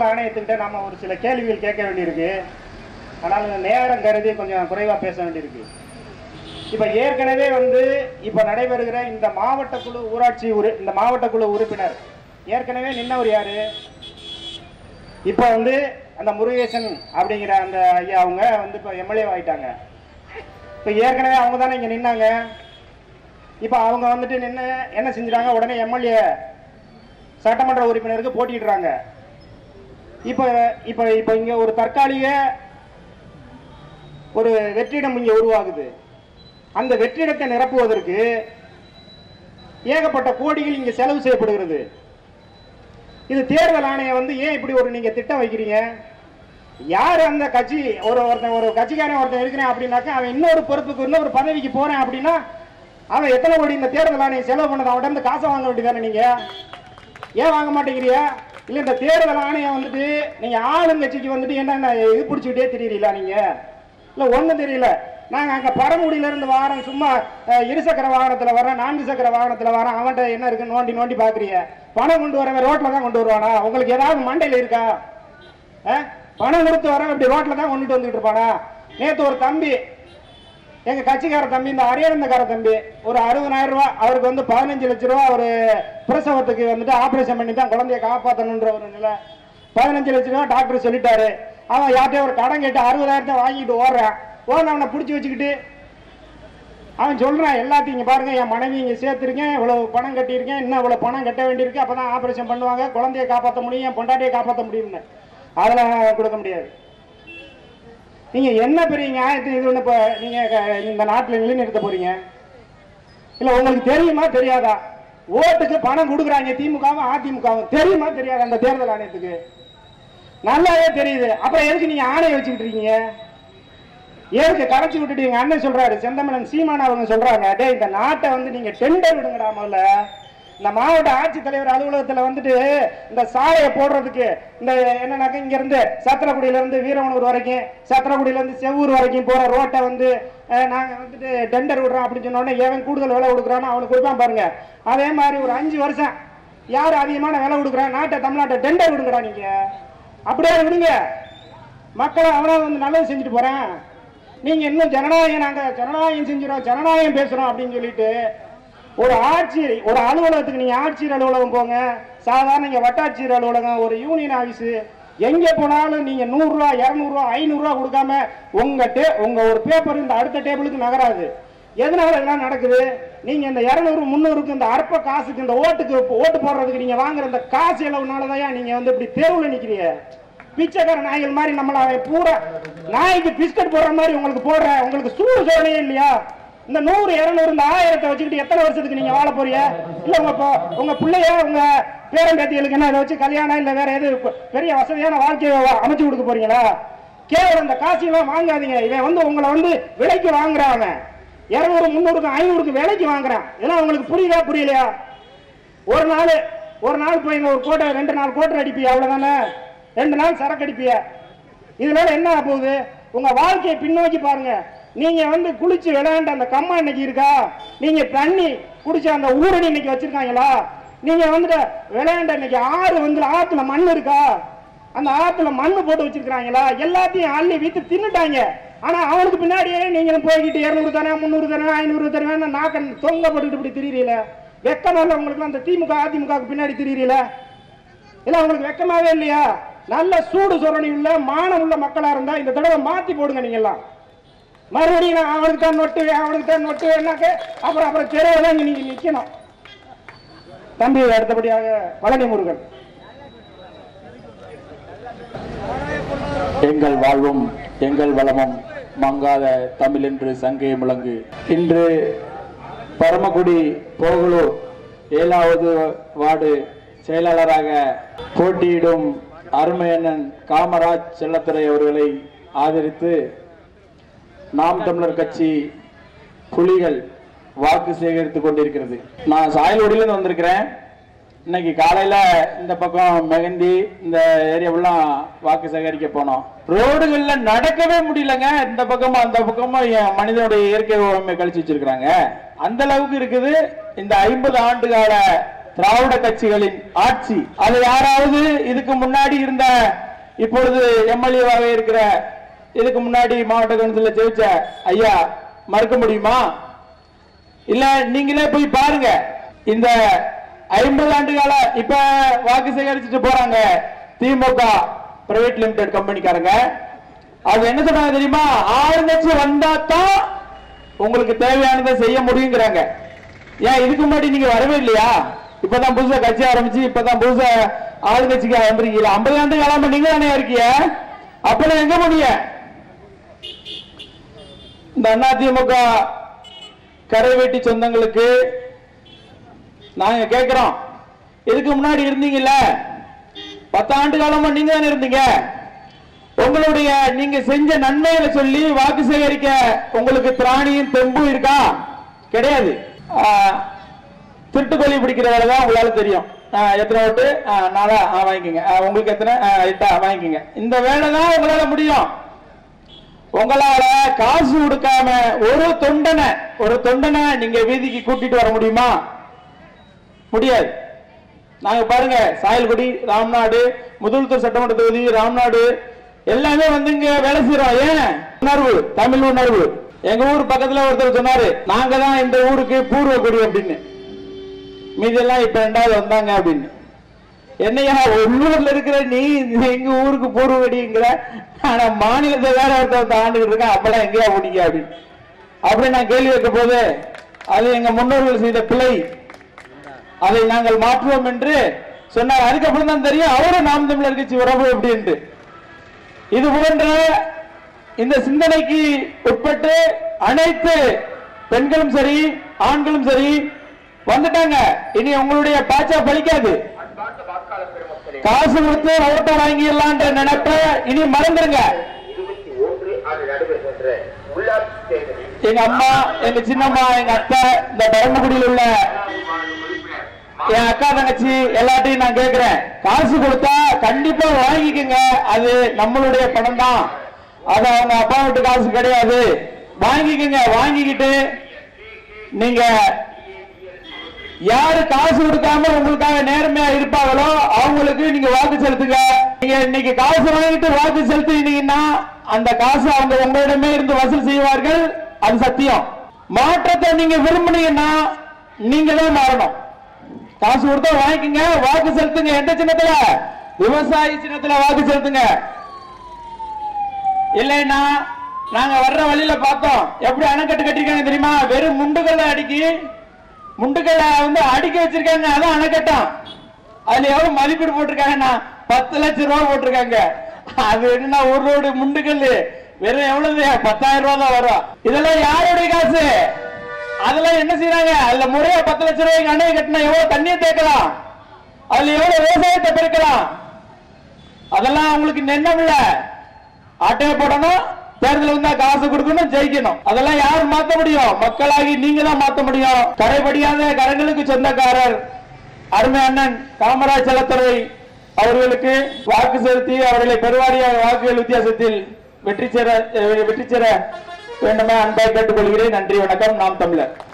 ஆணையத்துக்கிட்ட நாம ஒரு சில கேள்விகள் கேட்க வேண்டியிருக்கு. ஆனால் நேரம் கருதி கொஞ்சம் குறைவா பேச வேண்டியிருக்கு. இப்ப ஏற்கனவே இப்ப நடைபெறுகிற இந்த மாவட்ட குழு ஊராட்சி இந்த மாவட்ட குழு உறுப்பினர் ஏற்கனவே நின்னவர் யாரு? இப்ப அந்த முருகேசன் அப்படிங்கிற அந்த ஐயா அவங்க இப்ப எம்எல்ஏ ஆயிட்டாங்க. இப்ப ஏற்கனவே அவங்க தானே இங்க நின்னாங்க. இப்ப அவங்க நின்று என்ன செஞ்சிட்டாங்க? உடனே எம்எல்ஏ சட்டமன்ற உறுப்பினருக்கு போட்டிடுறாங்க. இப்ப இப்ப இப்ப இங்க ஒரு தற்காலிக ஒரு வெற்றிடம் இங்க உருவாகுது. அந்த வெற்றிடத்தை நிரப்புவதற்கு ஏகப்பட்ட கோடிகள் இங்க செலவு செய்யப்படுகிறது. இது தேர்தல் ஆணையம் ஏன் இப்படி ஒரு நீங்க திட்டம் வைக்கிறீங்க? யார் அந்த கட்சி ஒரு கட்சிக்காரன் ஒருத்தன் இருக்கிறேன் அப்படின்னாக்கா அவன் இன்னொரு பொறுப்புக்கு இன்னொரு பதவிக்கு போறேன் அப்படின்னா அவன் எத்தனை கோடி இந்த தேர்தல் ஆணையம் செலவு பண்ணது அவன் காசை வாங்க வேண்டியதானே? நீங்க ஏன் வாங்க மாட்டேங்கிறிய? இல்ல இந்த தேர்தல் ஆணையம் நீங்க ஆளுங்கட்சிக்கு என்ன இது பிடிச்சிக்கிட்டே தெரியல? நீங்க இல்ல ஒண்ணும் தெரியல. நாங்க அங்க பரமுடியில இருந்து வாரம் சும்மா இருசக்கர வாகனத்துல வர 4 சக்கர வாகனத்துல வர அவன்கிட்ட என்ன இருக்கு நோண்டி நோண்டி பாக்குறீங்க. பணம் கொண்டு வரவன் ரோட்ல தான் கொண்டு வருவானா? உங்களுக்கு ஏதாவது மண்டையில இருக்கா? பணம் கொடுத்து வரவன் இப்படி ரோட்ல தான் கொண்டுட்டு வந்துட்டு இருப்பானா? நேற்று ஒரு தம்பி எங்க கட்சிக்கார தம்பி இந்த அரியநந்தக்கார தம்பி ஒரு 60,000 ரூபாய் அவருக்கு 15 லட்சம் ரூபாய் ஒரு பிரசவத்துக்கு ஆபரேஷன் பண்ணி தான் குழந்தைய காப்பாற்றணுன்ற ஒரு நிலை. 15 லட்சம் ரூபாய் டாக்டர் சொல்லிட்டாரு. அவன் யார்கிட்டயும் ஒரு கடன் கேட்டு 60,000 வாங்கிட்டு ஓடுறான். அவனை பிடிச்சி வச்சுக்கிட்டு அவன் சொல்றான் எல்லாத்தையும் இங்க பாருங்க, என் மனைவி இங்க சேர்த்திருக்கேன், இவ்வளவு பணம் கட்டியிருக்கேன், இன்னும் இவ்வளவு பணம் கட்ட வேண்டியிருக்கு, அப்பதான் ஆபரேஷன் பண்ணுவாங்க, குழந்தைய காப்பாற்ற முடியும், என் பொண்டாட்டியை காப்பாற்ற முடியும்னு. அதெல்லாம் கொடுக்க முடியாது. நீங்க என்ன பெரிய நியாயத்தை இது இப்ப நீங்க இந்த நாட்டில் நிலைநிறுத்த போறீங்க? இல்ல உங்களுக்கு தெரியுமா தெரியாதா? ஓட்டுக்கு பணம் கொடுக்குறாங்க திமுகவும் அதிமுகவும். தெரியுமா தெரியாதா? அந்த தேர்தல் ஆணையத்துக்கு நல்லாவே தெரியுது. அப்புறம் எதுக்கு நீங்க ஆணையம் வச்சுக்கிட்டு இருக்கீங்க? ஏற்கு கரைச்சி விட்டுட்டு எங்க அண்ணன் சொல்றாரு, செந்தமிழன் சீமான் அவங்க சொல்றாங்க, டே இந்த நாட்டை நீங்க டெண்டர் விடுங்கடா. முதல்ல இந்த மாவட்ட ஆட்சித்தலைவர் அலுவலகத்துல இந்த சாலையை போடுறதுக்கு இந்த என்னன்னாக்க இங்க இருந்து சத்திரக்குடியில இருந்து வீரவனூர் வரைக்கும், சத்திரக்குடியில இருந்து செவ்வூர் வரைக்கும் போற ரோட்டை நாங்க டெண்டர் விடுறோம் அப்படின்னு சொன்ன உடனே ஏன் கூடுதல் விலை கொடுக்குறான்னு அவனுக்கு கொடுப்பான் பாருங்க. அதே மாதிரி ஒரு 5 வருஷம் யாரு அதிகமான விலை கொடுக்குறான்? தமிழ்நாட்டை டெண்டர் விடுங்கடா. நீங்க அப்படியே விடுங்க, மக்களை அவனா நல்லது செஞ்சுட்டு போறேன். நீங்க இன்னும் ஜனநாயகம், நாங்க ஜனநாயகம் செஞ்சிடும், ஜனநாயகம் பேசுறோம் அப்படின்னு சொல்லிட்டு ஒரு அலுவலகத்துக்கு நீங்க ஆட்சியர் அலுவலகம் போங்க, சாதாரண இங்க வட்டாட்சியர் அலுவலகம், ஒரு யூனியன் ஆபீஸ், எங்க போனாலும் நீங்க 100 ரூபாய் 200 ரூபாய் 500 ரூபாய் கொடுக்காம உங்க ஒரு பேப்பர் இந்த அடுத்த டேபிளுக்கு நகராது. எதனால இதெல்லாம் நடக்குது? நீங்க இந்த 200 300க்கு இந்த அற்ப காசுக்கு இந்த ஓட்டு போடுறதுக்கு நீங்க வாங்குற இந்த காசு அளவுனாலதான் நீங்க இப்படி தேர்வுல நிக்கிறீங்க. பிச்சைக்கார நாய்கள் மாதிரி நம்மள பூரா நாய்க்கு பிஸ்கட் போடுற மாதிரி உங்களுக்கு போடுற உங்களுக்கு சூடு சோழனையே இல்லையா? இந்த 100 200 இந்த 1000 வச்சுக்கிட்டு எத்தனை வருஷத்துக்கு நீங்க வாழ போறீங்க? இல்ல உங்க பிள்ளைய உங்க பேரம்பேத்திகளுக்கு என்ன இதை வச்சு கல்யாணம் இல்ல வேற எது பெரிய வசதியான வாழ்க்கையை அமைச்சு கொடுக்க போறீங்களா? கேவலம் இந்த காசெல்லாம் வாங்காதீங்க. இவன் உங்களை விலைக்கு வாங்குறாங்க. 200 300 500க்கு விலைக்கு வாங்குறான். இதெல்லாம் உங்களுக்கு புரியுதா புரியலையா? ஒரு நாள் போய் ஒரு கோட்டை 2 நாள் கோட்டை அடிப்பியா? அவ்வளவுதானே. 2 நாள் சரக்கு அடிப்பிய. இதனால என்ன போகுது? உங்க வாழ்க்கையை பின்னோக்கி பாருங்க. நீங்க குளிச்சு விளையாண்ட அந்த கம்மா இன்னைக்கு இருக்கா? நீங்க தண்ணி குடிச்ச அந்த ஊரணி இன்னைக்கு வச்சிருக்காங்களா? நீங்க விளையாண்ட இன்னைக்கு ஆறு ஆத்துல மண் இருக்கா? அந்த ஆத்துல மண்ணு போட்டு வச்சிருக்காங்களா? எல்லாத்தையும் அள்ளி வீட்டு தின்னுட்டாங்க. ஆனா அவனுக்கு பின்னாடியே நீங்க போய்கிட்டு 200 தானே 300 தானே 500 தானே நாக்க தொங்க போட்டுட்டு இப்படி திரியிறீல. வெக்கமால உங்களுக்கு அந்த திமுக அதிமுக பின்னாடி திரியிறீல. இல்ல உங்களுக்கு வெக்கமாவே இல்லையா? நல்ல சூடு சொரணி உள்ள மானம் உள்ள மக்களா இருந்தா இந்த தடவை மாத்தி போடுங்க. நீங்க எல்லாம் மறுபடியும் அவனுக்கு தான் நொட்டு என்னாக்க அப்புறம் தெருவில் நீங்க நிக்கணும். தம்பி அடுத்தபடியாக பழனி முருகன். எங்கள் வாழ்வும் எங்கள் வளமும் மங்காத தமிழ் என்று சங்கே முழங்கு. இன்று பரமக்குடி போகலூர் 7வது வார்டு செயலாளராக போட்டியிடும் அருமையண்ணன் காமராஜ் செல்லத்துறை அவர்களை ஆதரித்து நாம் தமிழர் கட்சி புலிகள் வாக்கு சேகரித்துக் கொண்டிருக்கிறது. நான் சாயல்குடியிலிருந்து வந்திருக்கிறேன். இன்னைக்கு காலையில இந்த பக்கம் மெகந்தி இந்த ஏரியாவெல்லாம் வாக்கு சேகரிக்க போனோம். ரோடுகள்ல நடக்கவே முடியலங்க. இந்த பக்கமும் அந்த பக்கமும் மனிதனுடைய இயற்கை உரிமை கழிச்சு வச்சிருக்கிறாங்க. அந்த அளவுக்கு இருக்குது. இந்த 50 ஆண்டு கால திராவிட கட்சிகளின் ஆட்சி. அது யாராவது இதுக்கு முன்னாடி இருந்த இப்பொழுது எம்எல்ஏவாக இருக்கிற இதுக்கு முன்னாடி மாவட்ட கவுன்சில ஜெயிச்ச ஐயா மறுக்க முடியுமா? இல்ல நீங்களே போய் பாருங்க. இந்த 50 ஆண்டு கால இப்ப வாக்கு சேகரிச்சுட்டு போறாங்க திமுக பிரைவேட் லிமிடெட் கம்பெனிக்காரங்க. அது என்ன சொன்னாங்க தெரியுமா? ஆளுங்கட்சி வந்தா தான் உங்களுக்கு தேவையானதை செய்ய முடியுங்கிறாங்க. ஏன் இதுக்கு முன்னாடி நீங்க வரவே இல்லையா? இப்பதான் புதுசா கட்சி ஆரம்பிச்சு இப்பதான் புதுசா ஆளுங்கட்சிக்கு வந்திருக்கீங்க. 50 ஆண்டு காலமா நீங்க தானே இருக்கீங்க. அப்ப எங்க முடிய இந்த அதிமுக கரைவேட்டி சொந்தங்களுக்கு நாங்க கேட்கிறோம், இதுக்கு முன்னாடி இருந்தீங்கல்ல 10 ஆண்டு காலமா நீங்க தானே இருந்தீங்க. உங்களுடைய நீங்க செஞ்ச நன்மைகளை சொல்லி வாக்கு சேகரிக்க உங்களுக்கு திராணியும் தெம்பும் இருக்கா? கிடையாது. திருட்டுக்கொல்லி பிடிக்கிற வேலை தான் உங்களால தெரியும். எத்தனை ஓட்டு 4 வாங்கிக்கங்க, உங்களுக்கு எத்தனை 8 வாங்கிக்கங்க. இந்த வேலை தான் உங்களால முடியும். உங்களால காசு கொடுக்காம ஒரு தொண்டனை நீங்க வீதிக்கு கூட்டிட்டு வர முடியுமா? முடியாது. நாங்க பாருங்க, சாயல்குடி, ராம்நாடு, முதல்தூர் சட்டமன்ற தொகுதி, ராம்நாடு எல்லாமே வந்து இங்க வேலை செய்யறோம். ஏன் உணர்வு, தமிழ் உணர்வு. எங்க ஊர் பக்கத்துல ஒருத்தர் சொன்னாரு, நாங்க தான் இந்த ஊருக்கு பூர்வ குடி அப்படின்னு. மீதெல்லாம் இப்ப 2வது வந்தாங்க அப்படின்னு. என்னையா உள்ளூர்ல இருக்கிற நீ எங்க ஊருக்கு பூர்வ குடிங்கிற, ஆனா மாநிலத்தை வேற ஒருத்தர் ஆண்டுகிட்டு இருக்க, அப்பெல்லாம் எங்கேயா போனீங்க அப்படின்னு அப்படி நான் கேள்வி வைக்க போது, அது எங்க முன்னோர்கள் செய்த பிழை, அதை நாங்கள் மாற்றுவோம் என்று சொன்னார். அதுக்கப்புறம் தான் தெரியும் அவரும் நாம் தமிழர் கட்சி உறவு அப்படின்னு. இது போன்ற இந்த சிந்தனைக்கு உட்பட்டு அனைத்து பெண்களும் சரி ஆண்களும் சரி வந்துட்டாங்க. இனி உங்களுடைய பாச்சா பலிக்காது. காசு கொடுத்து ஓட்ட வாங்கிடலான்ற நினைப்ப இனி மறந்துருங்க. எங்க அம்மா, எங்க சின்னம்மா, எங்க அத்தை, இந்த பரமக்குடியில் உள்ள என் அக்கா தங்கச்சி எல்லாத்தையும் நான் கேட்கிறேன், காசு கொடுத்தா கண்டிப்பா வாங்கிக்கங்க. அது நம்மளுடைய பணம் தான், அது அவங்க அப்பா வீட்டு காசு கிடையாது. வாங்கிக்கங்க. வாங்கிக்கிட்டு நீங்க யாரு காசு கொடுக்காம உங்களுக்காக நேர்மையா இருப்பாங்களோ அவங்களுக்கு நீங்க வாக்கு செலுத்துங்க. நீங்க இன்னைக்கு காசு வாங்கிட்டு வாக்கு செலுத்தினீங்கன்னா அந்த காசு அவங்க உங்களிடமே இருந்து வசூல் செய்வார்கள். அது சத்தியம். மாற்றத்தை நீங்க விரும்புனீங்கன்னா நீங்க தான் மாறணும். காசு கொடுத்தா வாங்கிக்கங்க, வாக்கு செலுத்துங்க. எந்த சின்னத்துல? விவசாயி சின்னத்துல வாக்கு செலுத்துங்க. இல்லைன்னா நாங்க வர்ற வழியில பார்த்தோம் எப்படி அணைக்கட்டு கட்டிருக்காங்க தெரியுமா? வெறும் முண்டுகளை வந்து அடிக்க வச்சிருக்காங்க. அதான் அணைக்கட்டம். அதுல எவ்வளவு மதிப்பீடு போட்டிருக்காங்கன்னா 10 லட்சம் ரூபாய் போட்டிருக்காங்க. அது என்ன, ஒரு ரோடு முண்டுகல் வெறும் எவ்வளவு 10,000 ரூபாய் தான் வரும். இதெல்லாம் யாருடைய காசு? அதெல்லாம் என்ன செய்யறாங்க? அதுல முறையா 10 லட்சம் ரூபாய்க்கு அணையை கட்டினா எவ்வளவு தண்ணியை தேக்கலாம், அதுல எவ்வளவு விவசாயத்தை பெருக்கலாம். அதெல்லாம் அவங்களுக்கு எண்ணம் இல்ல. ஆட்டையை போடணும், தேர்தல் வந்தா காசு கொடுக்கணும், ஜெயிக்கணும். அதெல்லாம் யார் மாத்த முடியும்? மக்களாகி நீங்க தான் மாத்த முடியும். கரைபடியாத கரங்களுக்கு சொந்தக்காரர் அருமை அண்ணன் காமராஜ் செல்லத்துறை அவர்களுக்கு வாக்கு செலுத்தி அவர்களை பெருவாரியாக வாக்குகள் வித்தியாசத்தில் வெற்றி பெற வேண்டுமே அன்பாய் கேட்டுக்கொள்கிறேன். நன்றி, வணக்கம். நாம் தமிழர்.